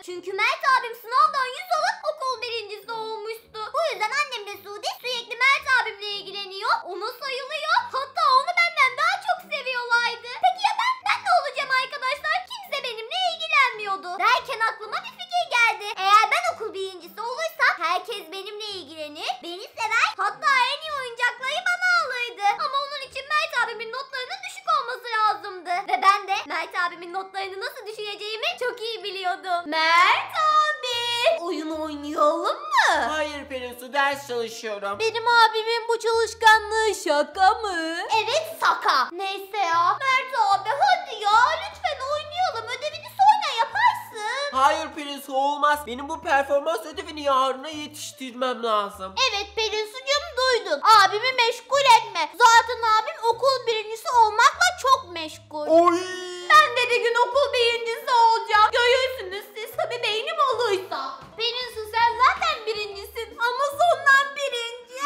Çünkü Mert abim sınavdan 100 alıp okul birincisi olmuştu. Bu yüzden annem de Sude sürekli Mert abimle ilgileniyor. Ona sayılıyor. Hatta onu benden daha çok seviyorlardı. Peki ya ben? Ben ne olacağım arkadaşlar? Kimse benimle ilgilenmiyordu. Derken aklıma bir fikir geldi. Eğer ben okul birincisi olursam herkes benimle ilgilenir, beni sever, hatta en iyi oyuncakları bana alırdı. Ama onun için Mert abimin notlarının düşük olması lazımdı. Ve ben de Mert abimin notlarını nasıl düşüreceğimi çok iyi biliyordum. Mert abi, oyun oynayalım mı? Hayır Pelinsu, ders çalışıyorum. Benim abimin bu çalışkanlığı şaka mı? Evet şaka. Neyse ya. Mert abi hadi ya lütfen oynayalım. Ödevini sonra yaparsın. Hayır Pelinsu, olmaz. Benim bu performans ödevini yarına yetiştirmem lazım. Evet Pelinsu'cum duydun. Abimi meşgul etme. Zaten abim okul birincisi olmakla çok meşgul. Oy! Ben de bir gün okul birincisi olacağım. Görürsünüz siz tabii beynim olursa. Pelinsu sen zaten birincisin ama sondan birinci.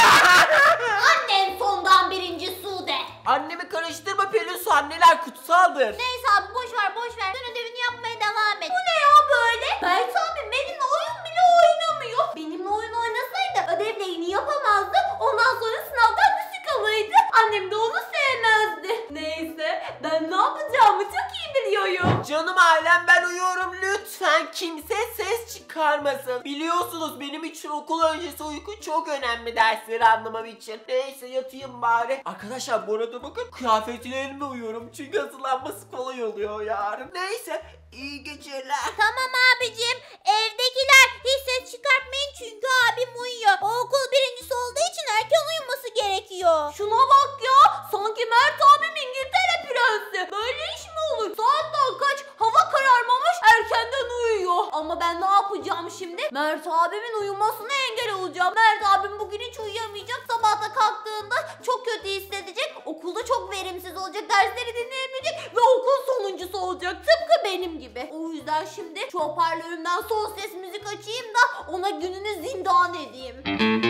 Annen sondan birinci Sude. Annemi karıştırma Pelinsu, anneler kutsaldır. Neyse abi boş ver. Sen ödevini yapmaya devam et. Bu ne ya böyle? Mert abi benimle oyun bile oynamıyor. Benimle oyun oynasaydı ödevlerini yapamazdı. Ondan sonra sınavdan düşük alırdı. Annem de onu sevmezdi. Neyse ben ne yapacağımı çok iyi biliyorum. Canım ailem, ben uyuyorum, lütfen kimse ses çıkarmasın. Biliyorsunuz benim için okul öncesi uyku çok önemli dersleri anlamam için. Neyse yatayım bari. Arkadaşlar bu arada bakın, kıyafetlerimle uyuyorum çünkü hazırlanması kolay oluyor yarın. Neyse iyi geceler. Tamam abicim. Evdekiler hiç ses çıkartmayın çünkü abim uyuyor. O okul birincisi olduğu için erken uyuması gerekiyor. Şuna bak ya. Sanki Mert abim İngiltere prensi. Böyle iş mi olur? Saat daha kaç? Hava kararmamış erkenden uyuyor. Ama ben ne yapacağım şimdi? Mert abimin uyumasına engel olacağım. Mert abim bugün hiç uyuyamayacak. Sabahta kalktığında çok kötü hissedecek. Okulda çok verimsiz olacak. Dersleri dinleyemeyecek. Ve okul sonuncusu olacak. Tıpkı benim gibi. O yüzden şimdi şu hoparlörümden son ses müzik açayım da ona gününü zindan edeyim.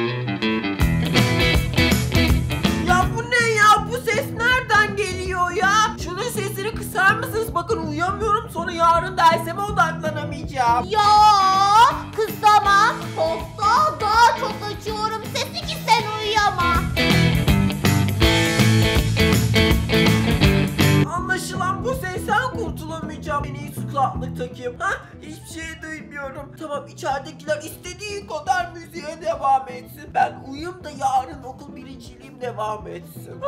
Ya bu ne ya? Bu ses nereden geliyor ya? Şunun sesini kısar mısınız? Bakın uyuyamıyorum, sonra yarın dersime odaklanamayacağım. Ya kızama. Hatta daha çok açıyorum sesi ki sen uyuyama. Anlaşılan bu sesten kurtulamayacağım. En iyisi kulaklık takayım. Ha? Hiçbir şey duymuyorum. Tamam, içeridekiler istediği kadar müziğe devam etsin. Ben uyuyayım da yarın okul birinciliğim devam etsin.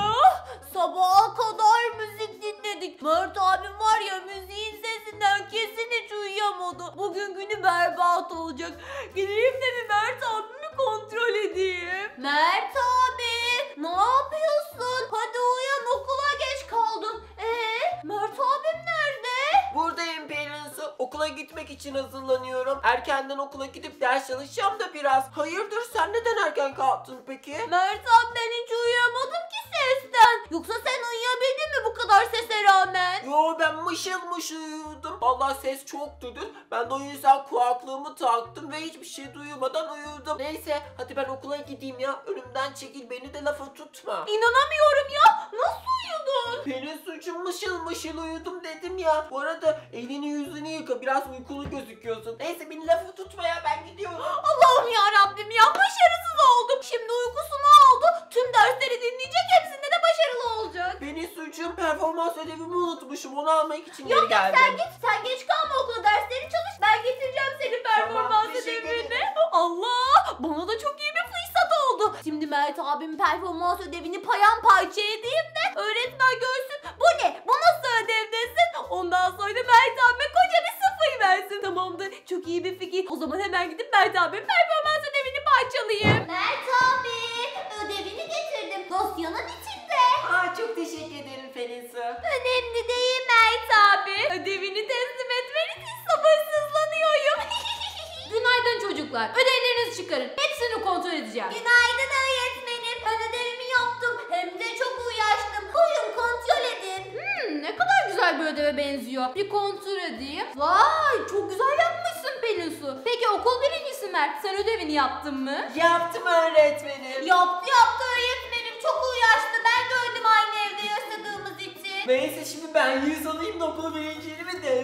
Sabaha kadar müzik dinledik. Mert abim var ya müziğin sesinden kesin hiç uyuyamadı. Bugün günü berbat olacak. Gideyim de bir Mert abimi kontrol edeyim. Mert abi ne yapıyorsun? Hadi uyan okula geç kaldın. Mert abim nerede? Buradayım Pelinsu. Okula gitmek için hazırlanıyorum. Erkenden okula gidip ders çalışacağım da biraz. Hayırdır, sen neden erken kalktın peki? Mert abi ben hiç uyuyamadım ki sesten. Yoksa sen uyuyabildin mi bu kadar sese rağmen? Yo, ben mışıl mışıl uyudum. Vallahi ses çoktu dün. Ben de o yüzden kulaklığımı taktım ve hiçbir şey duymadan uyudum. Neyse hadi ben okula gideyim ya. Önümden çekil, beni de lafa tutma. İnanamıyorum ya. Nasıl uyudun? Pelinsu'cum, mışıl mışıl uyudum dedim ya. Bu arada elini yüzünü yıka, biraz uykulu gözüküyorsun. Neyse beni lafa tutma ya, ben gidiyorum. Allah'ım ya Rabbim ya, başarısız oldum. Şimdi uykusunu aldı. Tüm dersleri dinleyecek, hepsinde de başarılı olacak. Pelinsu'cum, performans ödevimi unutmuşum. Onu almak için geri Yok geldim. sen git, sen geç kalma okula, dersleri çalış. Ben getireceğim senin performans teşekkür ödevini. ederim. Allah, bana da çok iyi bir fırsat oldu. Şimdi Mert abim performans ödevini paramparça edeyim de öğretmen görsün. Bu ne? Bu nasıl ödev desin? Ondan sonra Mert abime koca bir sıfır versin. Tamamdır, çok iyi bir fikir. O zaman hemen gidip Mert abimin performans ödevini parçalayayım. Mert abi, ödevini getirdim. Dosyanın içinde. Çok teşekkür ederim Pelinsu. Önemli değil Mert abi. Ödevini teslim etmen için sabırsızlanıyorum. Günaydın çocuklar. Ödevlerinizi çıkarın. Hepsini kontrol edeceğim. Günaydın öğretmenim. Ben ödevimi yaptım. Hem de çok uğraştım. Buyurun kontrol edin. Ne kadar güzel bir ödeve benziyor. Bir kontrol edeyim. Vay, çok güzel yapmışsın Pelinsu. Peki okul birincisi Mert, sen ödevini yaptın mı? Yaptım öğretmenim. Yaptı öğretmenim. Çok uğraştı. Ben gördüm aynı evde yaşadığımız için. Neyse şimdi ben 100 alayım da okul birinciliğimi devam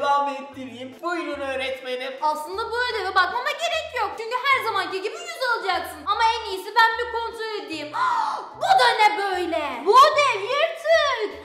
devam ettireyim. Buyurun öğretmenim. Aslında bu ödeve bakmama gerek yok. Çünkü her zamanki gibi 100 alacaksın. Ama en iyisi ben bir kontrol edeyim. Bu da ne böyle? Bu ödev yırtık.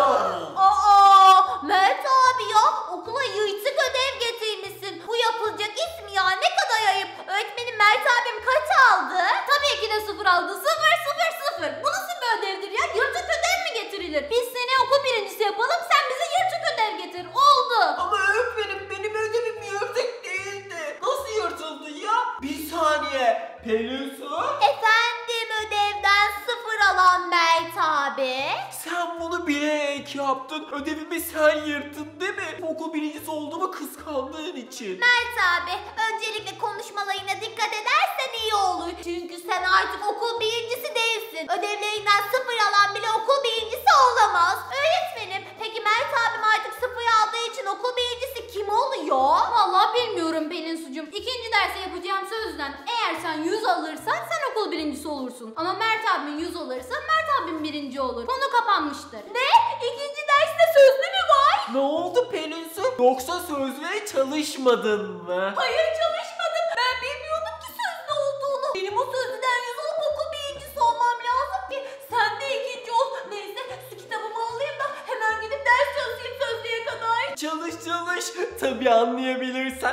Aa, Mert abi ya, okula yırtık ödev getirmişsin. Bu yapılacak iş mi ya? Ne kadar ayıp. Öğretmenim Mert abim kaç aldı? Tabii ki de 0 aldı. 0 0 0. Bu nasıl bir ödevdir ya? Yırtık ödev mi getirilir? Biz seni okul birincisi yapalım, sen bize yırtık ödev getir. Oldu. Ama öğretmenim benim ödevim yırtık değildi. Nasıl yırtıldı ya? Bir saniye. Pelin Su. Efendim ödevden 0 alan Mert abi. Sen bunu bilerek yaptın. Ödevimi sen yırttın değil mi? Okul birincisi olduğumu kıskandığın için. Mert abi, öncelikle konuşmalarına dikkat edersen iyi olur. Çünkü sen artık okul birincisi değilsin. Ödevlerinden 0 alan bile okul birincisi olamaz. Öğretmenim, peki Mert abim artık 0 aldığı için okul birincisi kim oluyor? Vallahi bilmiyorum Pelin Sucum. İkinci derse yapacağım sözden eğer sen 100 alırsan sen okul birincisi olursun. Ama Mert abim 100 alırsa Mert abim birinci olur. Konu kapanmıştır. Ne? İkinci derste sözlü mü var? Ne oldu Pelin Su? Yoksa sözlüğe çalışmadın mı? Hayır, çalışmadım. Ben bilmiyordum ki sözlü olduğunu. Benim o sözlüden 100 olup okul birincisi olmam lazım ki sen de ikinci ol. Neyse, şu kitabımı alayım da hemen gidip ders çalışayım sözlüğe kadar. Çalış çalış. Tabii anlayabilirsen.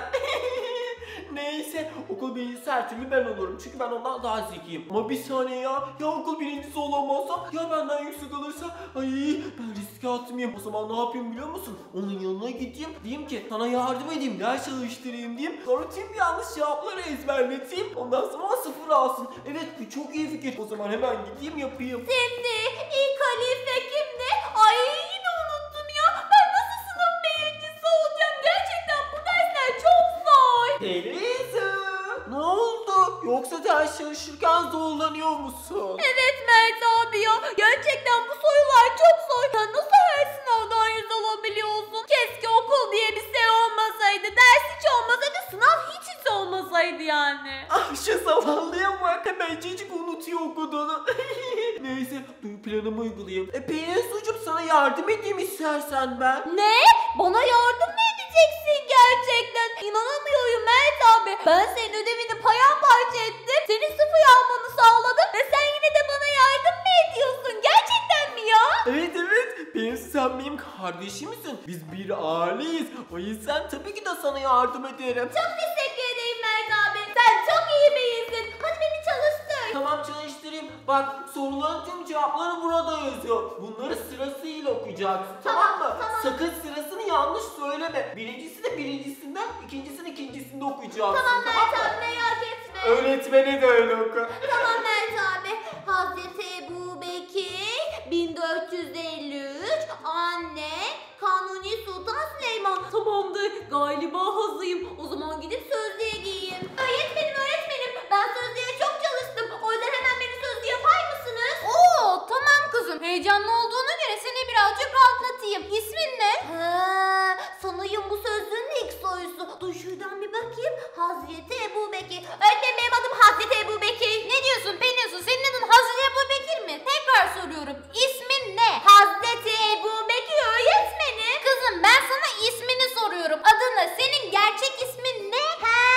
Neyse okul birincisi her türlü ben olurum. Çünkü ben ondan daha zekiyim. Ama bir saniye ya. Ya okul birincisi olamazsam, ya benden yüksek alırsa, ay ben riske atmayayım. O zaman ne yapayım biliyor musun? Onun yanına gideyim. Diyeyim ki sana yardım edeyim, ders çalıştırayım diyeyim. Sonra tüm yanlış cevapları ezberleteyim. Ondan sonra 0 alsın. Evet, bu çok iyi fikir. O zaman hemen gideyim yapayım. Şimdi ilk halife kimdi? Ay yine unuttum ya. Ben nasıl sınıf birincisi olacağım? Gerçekten bu dersler çok zor. Pelin, ne oldu? Yoksa ders çalışırken zorlanıyor musun? Evet Mert abi ya. Gerçekten bu sorular çok zor. Sen nasıl her sınavdan 100 alabiliyorsun? Keşke okul diye bir şey olmasaydı. Ders hiç olmasaydı, sınav hiç olmasaydı yani. Ah, şu zavallıya bak, hemencecik unutuyor okuduğunu. Neyse, dur planımı uygulayayım. Pelin Sucum, sana yardım edeyim istersen ben. Ne? Bana yardım mı edeceksin gerçekten? İnanamıyorum Mert abi. Ben senin ödevini paramparça ettim. Senin 0 almanı sağladım ve sen yine de bana yardım mı ediyorsun? Gerçekten mi ya? Evet evet, Pelin Su, sen benim kardeşimsin. Biz bir aileyiz. O yüzden tabii ki de sana yardım ederim. Çok teşekkür ederim Mert abi. Sen çok iyi birisin. Hadi beni çalıştır. Tamam, çalıştırayım. Bak, soruların tüm cevapları burada yazıyor. Bunları sırasıyla okuyacaksın, tamam mı? Tamam. Sakın sırasını yanlış söyleme. Birincisi de birincisinden, ikincisini ikincisinde okuyacaksın. Tamam Mert mı? abi, merak etme. Öğretmeni de öyle oku. Tamam Mert abi. Hazreti Ebu Bekir 1453, anne Kanuni Sultan Süleyman. Tamamdır, galiba hazırım. O zaman gidip sözlüğe giyeyim. Öğretmenim, ben sözlüğe çok çalıştım. O yüzden hemen beni sözlüğe yapar mısınız? Oo, tamam kızım. Heyecanlı olduğuna göre seni birazcık rahatlatayım. İsmin ne? Sanırım bu sözlüğün ilk sorusu. Dur şuradan bir bakayım. Hazreti Ebu Bekir. Öğretmenim, benim adım Hazreti Ebu Bekir. Ne diyorsun Pelin Su? Senin adın Hazreti Ebu Bekir mi? Tekrar soruyorum. İsmin ne? Hazreti Ebu Bekir öğretmenim. Kızım, ben sana ismini soruyorum. Adın ne? Senin gerçek ismin ne?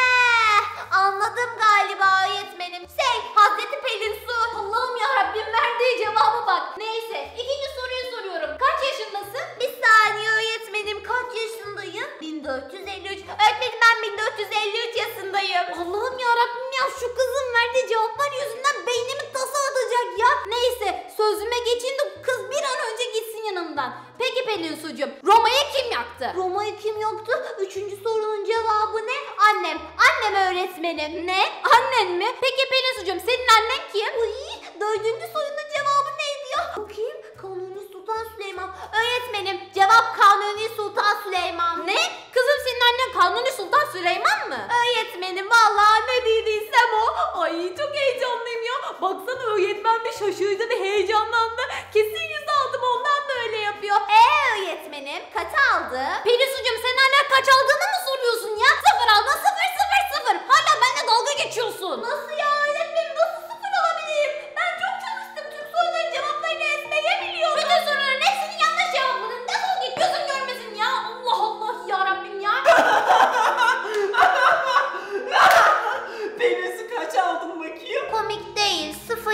Anladım galiba öğretmenim. Hazreti Pelin Su. Allah'ım yarabbim, verdiği cevaba bak. Neyse, ikinci soruyu soruyorum. Kaç yaşındasın? Bir saniye öğretmenim, kaç yaşındayım? 1453. Öğretmenim, ben 1453 yaşındayım. Allah'ım yarabbim ya, şu kızın verdiği cevaplar yüzünden beynimi tasa atacak ya. Neyse, sözüme geçeyim de kız bir an önce gitsin yanımdan. Peki Pelin Sucuğum, Roma'yı kim yaktı? Roma'yı kim yaktı? Üçüncü sorunun cevabı ne? Annem. Annem öğretmenim. Ne? Annen mi? Peki Pelin Sucuğum, senin annen kim? Uy, dördüncü sorunun cevabı neydi ya? Bakayım. Kanuni Sultan Süleyman. Öğretmenim, cevap Kanuni Sultan Süleyman. Ne? Kızım, senin annen Kanuni Sultan Süleyman mı? Öğretmenim, vallahi ne dediysem o. Ay, çok heyecanlıyım ya. Baksana, öğretmen bir şaşırdı ve heyecanlandı. Kesin 100 aldım, ondan böyle yapıyor. Öğretmenim, kaç aldı? Pelin Sucuğum, sen hala kaç aldığını mı soruyorsun ya? 0 aldın, 0 0 0. Hala benimle dalga geçiyorsun. Nasıl ya öğretmenim, nasıl 0 alabilirim? Ben çok çalıştım. Tüm soruların cevaplarını ezbere biliyorum. Bütün soruların hepsini yanlış cevapladın. Defol git, gözüm görmesin ya. Allah Allah yarabbim.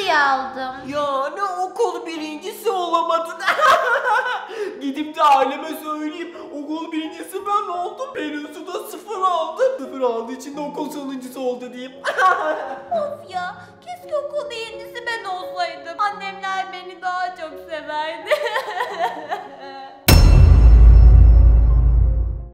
diye aldım. Yani okul birincisi olamadın. Gidip de aileme söyleyeyim. Okul birincisi ben oldum. Pelinsu da 0 aldı. 0 aldığı için de okul sonuncusu oldu diyeyim. Of ya, keşke okul birincisi ben olsaydım. Annemler beni daha çok severdi.